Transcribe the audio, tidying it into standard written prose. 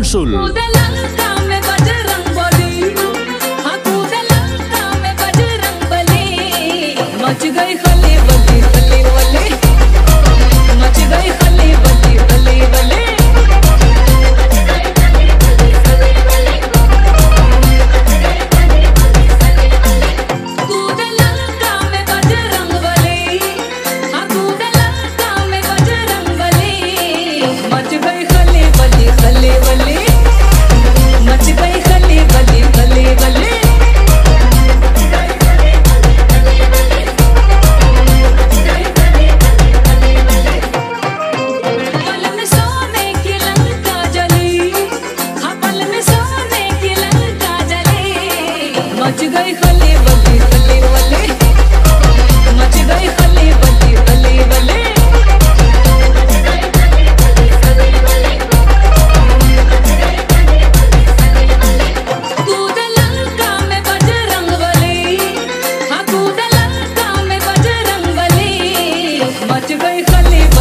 Sul. मच गई खले बले बले बले, मच गई खले बले बले बले, कूद लंका में बजरंग बली, हाँ कूद लंका में बजरंग बली, मच गई खले बले खले बले, मच गई खले बले बले बले। मच गई खले बले बले बले, मच गई खले बले बले बले, कूद लंका में बजरंग बली, हाँ कूद लंका में बजरंग बली, मच गई खले